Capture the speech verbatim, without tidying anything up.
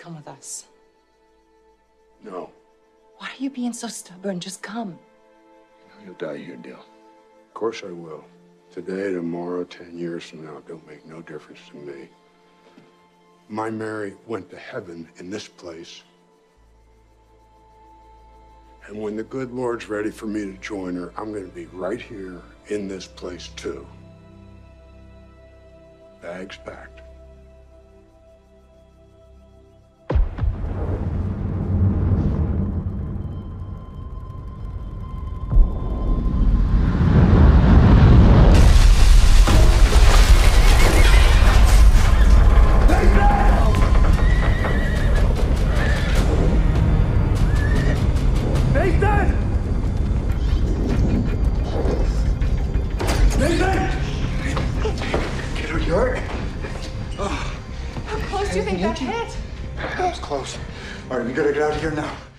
come with us? No. Why are you being so stubborn? Just come. You know, you'll die here, Dale. Of course I will. Today, tomorrow, ten years from now, don't make no difference to me. My Mary went to heaven in this place. And when the good Lord's ready for me to join her, I'm going to be right here in this place, too. Bags packed. All right, we gotta get out of here now.